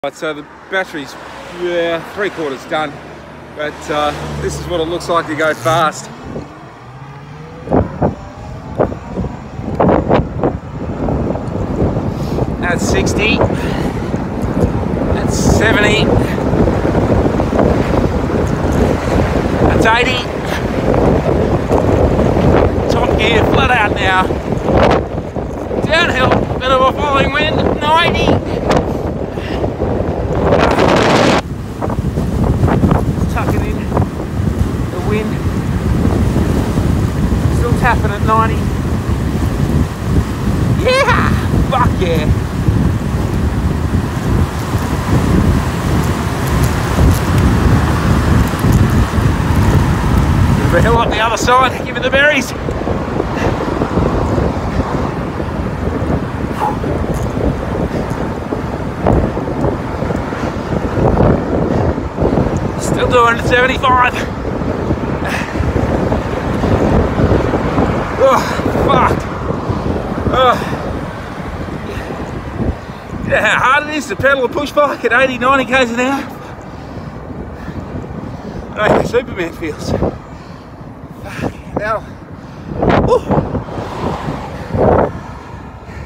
Right, so the battery's 3/4 done, but this is what it looks like to go fast. That's 60, that's 70, that's 80, top gear, flat out now, downhill, bit of a falling wind, 90. Tucking in the wind, still tapping at 90. Yeah, fuck yeah. Bit of a hill up the other side, give it the berries. Still doing 75. Oh, fuck. Oh. Yeah, how hard it is to pedal a push bike at 80, 90 k's an hour. I know how Superman feels. Fuck, now. Ooh.